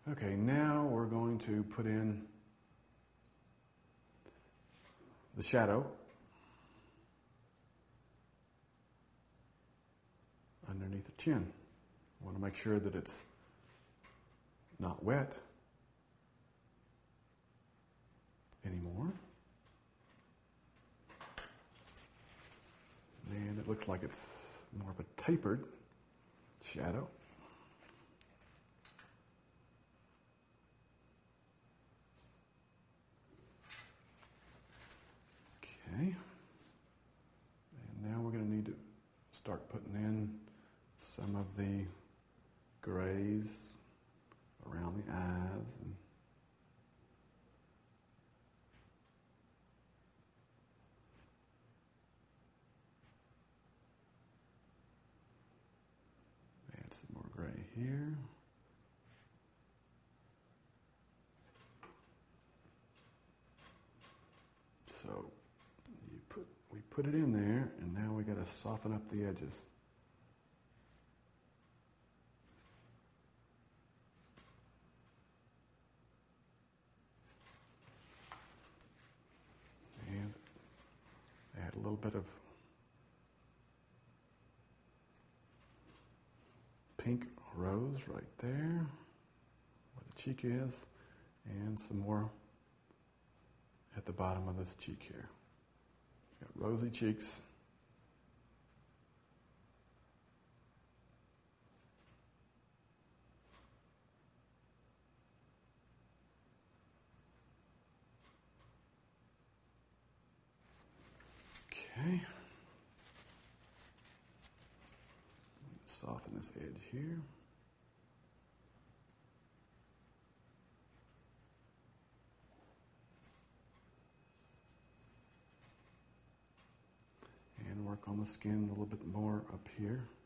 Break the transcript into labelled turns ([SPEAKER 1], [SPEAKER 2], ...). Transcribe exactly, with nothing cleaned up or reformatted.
[SPEAKER 1] Okay, now we're going to put in the shadow underneath the chin. I want to make sure that it's not wet anymore. And it looks like it's more of a tapered shadow. Okay. And now we're going to need to start putting in some of the grays around the eyes. And add some more gray here. So you put, we put it in there, and now we got to soften up the edges. And add a little bit of pink rose right there, where the cheek is, and some more at the bottom of this cheek here. Got rosy cheeks. Okay. Soften this edge here. And work on the skin a little bit more up here.